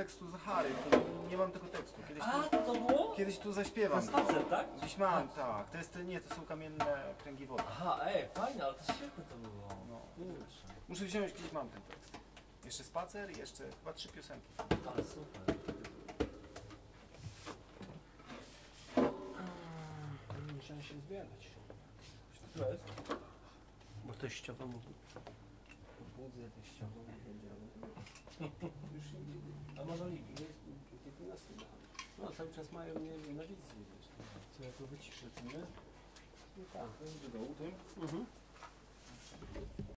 tekstu Zachary, tylko nie mam tego tekstu. To było? Kiedyś tu zaśpiewam. Spacer, tak? Gdzieś mam, tak. To jest, nie, to są kamienne kręgi wody. Aha, fajnie, ale to świetne to było. No. Kurczę. Muszę wziąć, gdzieś mam ten tekst. Jeszcze spacer i jeszcze chyba 3 piosenki. Ale super. Musiałem się zbierać. Co jest? Bo teściowa mówi. Budzę teściową powiedziałem. Już A może Ligi? jest 15 lat. No cały czas mają mnie na wizji, wiesz. Co ja tu wyciszę, co nie? No tak. Do dołu tym.